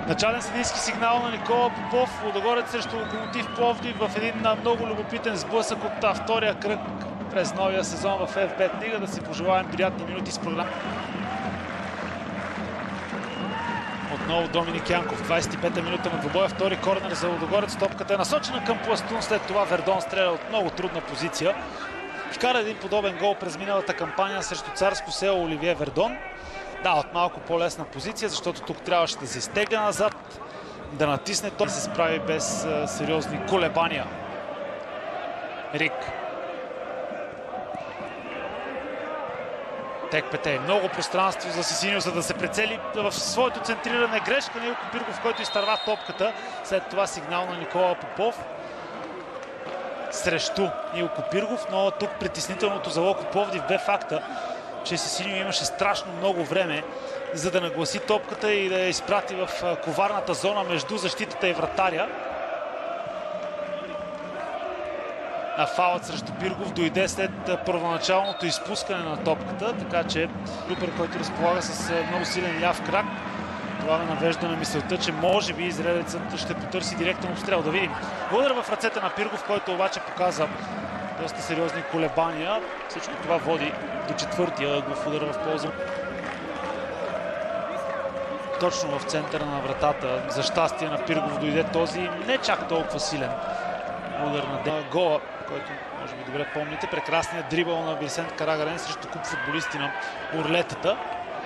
Начален съдийски сигнал на Никола Попов. Лудогорец срещу Локомотив Пловдив в един много любопитен сблъсък от втория кръг през новия сезон в FBet Лига. Да си пожелаем приятни минути с програма. Отново Доминик Янков, 25-та минута на двубоя, втори корнер за Лудогорец. Топката е насочена към Пластун, след това Вердон стреля от много трудна позиция. Вкара един подобен гол през миналата кампания срещу Царско село Оливие Вердон. Да, от малко по-лесна позиция, защото тук трябваше да се изтегля назад, да натисне, той се справи без сериозни колебания. Рик. Тек Петей. Много пространство за Сисиньо, за да се прецели в своето центриране. Грешка на Илко Пиргов, който изтърва топката. След това сигнал на Никола Попов срещу Илко Пиргов, но тук притеснителното за Локо Пловдив бе факта, че Сисиньо имаше страшно много време, за да нагласи топката и да я изпрати в коварната зона между защитата и вратаря. А фаулът срещу Пиргов дойде след първоначалното изпускане на топката, така че Люпер, който разполага с много силен ляв крак, това ме навежда на мисълта, че може би израелецът ще потърси директен обстрел. Да видим. Удар в ръцете на Пиргов, който обаче показа доста сериозни колебания. Всичко това води до четвъртия ъглов удар в полза. Точно в центъра на вратата. За щастие на Пиргов дойде този не чак толкова силен удар на гола, който може би добре помните. Прекрасният дрибъл на Висент Карагарен срещу куп футболисти на Орлетата.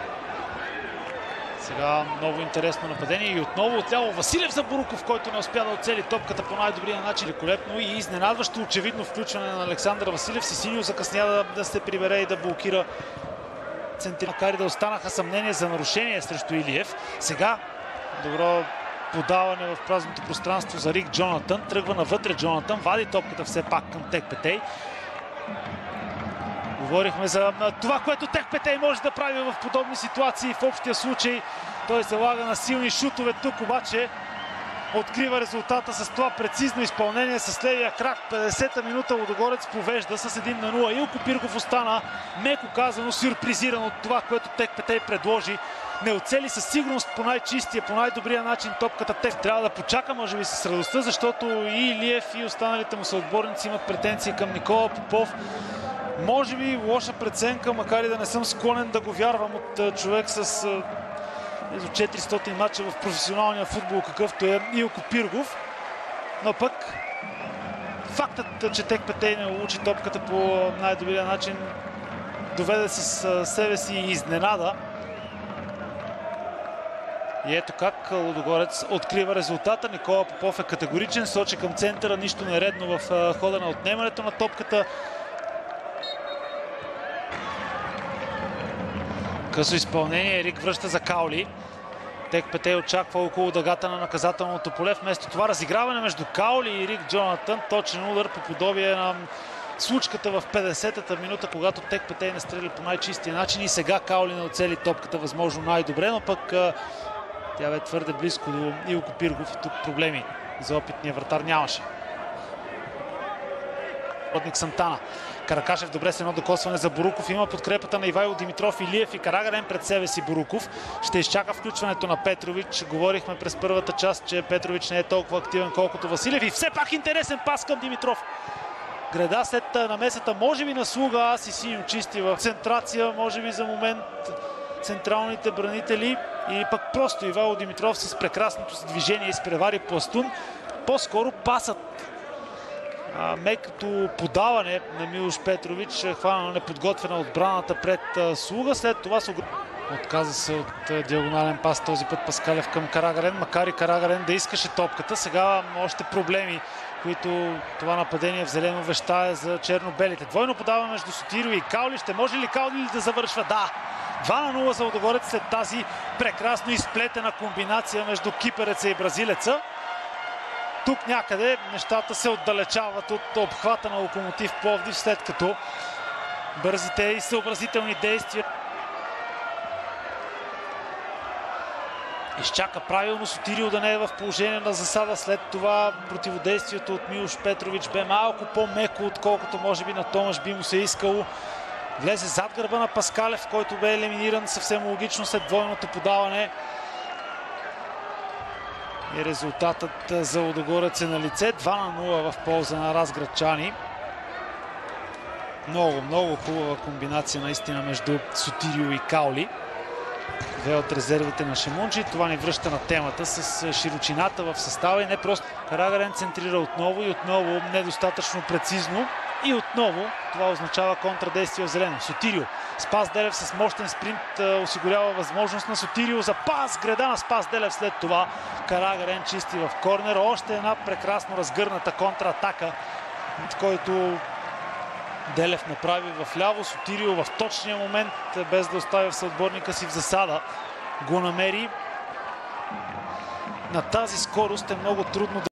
Сега много интересно нападение и отново отляво Василев за Боруков, който не успя да оцели топката по най-добрия начин. Великолепно и изненадващо очевидно включване на Александър Василев. Сисиньо закъсня да се прибере и да блокира център. Макар и да останаха съмнения за нарушение срещу Илиев. Сега добро подаване в празното пространство за Рик Джонатан. Тръгва навътре Джонатан, вади топката все пак към Тек Петей. Говорихме за това, което Тек Петей може да прави в подобни ситуации. В общия случай той се лага на силни шутове. Тук обаче открива резултата с това прецизно изпълнение с левия крак. 50-та минута Лудогорец повежда с 1-0. Илко Пиргов остана, меко казано, сюрпризиран от това, което Тек Петей предложи. Не оцели със сигурност по най-чистия, по най-добрия начин топката. Тек трябва да почака, може би с радостта, защото и Илиев, и останалите му съотборници имат претенции към Никола Попов. Може би лоша преценка, макар и да не съм склонен да го вярвам от човек с 400 мача в професионалния футбол, какъвто е Илко Пиргов. Но пък фактът, че Тек Петей не улучи топката по най-добрия начин, доведе с себе си изненада. И ето как Лудогорец открива резултата. Никола Попов е категоричен, сочи към центъра, нищо нередно в хода на отнемането на топката. Късо изпълнение, Рик връща за Каули. Тек Петей очаква около дъгата на наказателното поле. Вместо това разиграване между Каули и Рик Джонатан. Точен удар по подобие на случката в 50-та минута, когато Тек Петей не стрели по най-чистия начин. И сега Каули не оцели топката възможно най-добре, но пък тя бе твърде близко до Илко Пиргов и тук проблеми за опитния вратар нямаше. Родник Сантана. Каракашев добре с едно докосване за Боруков. Има подкрепата на Ивайло Димитров, Илиев и Карагарен пред себе си. Боруков ще изчака включването на Петрович. Говорихме през първата част, че Петрович не е толкова активен колкото Василев. И все пак интересен пас към Димитров. Греда след намесата, може би на Слуга, Сисиньо чисти в центрация, може би за момент централните бранители. И пък просто Ивайло Димитров с прекрасното си движение изпревари Пластун. По-скоро пасът мекото подаване на Милош Петрович, хвана неподготвена отбраната пред Слуга. След това отказа се от диагонален пас този път Паскалев към Карагарен, макар и Карагарен да искаше топката. Сега още проблеми, които това нападение в зелено вещае за черно-белите. Двойно подаване между Сотирио и Каули. Ще може ли Каули да завършва? Да! 2-0 за Лудогорец след тази прекрасно изплетена комбинация между кипереца и бразилеца. Тук някъде нещата се отдалечават от обхвата на Локомотив Пловдив, след като бързите и съобразителни действия. Изчака правилно Сотирио да не е в положение на засада. След това противодействието от Милош Петрович бе малко по-меко, отколкото може би на Томаш би му се искало. Влезе зад гърба на Паскалев, който бе елиминиран съвсем логично след двойното подаване. И резултатът за Лудогорец е на лице. 2-0 в полза на Разградчани. Много хубава комбинация наистина между Сотирио и Каули. Две от резервите на Шимунджи. Това ни връща на темата с широчината в състава и не просто. Карагарен центрира отново и отново недостатъчно прецизно. И отново това означава контрадействие в зелено. Сотирио. Спас Делев с мощен спринт осигурява възможност на Сотирио за пас. Греда на Спас Делев след това. Карагарен чисти в корнер. Още една прекрасно разгърната контратака, от който Делев направи в ляво. Сотирио в точния момент, без да оставя съотборника си в засада, го намери. На тази скорост е много трудно да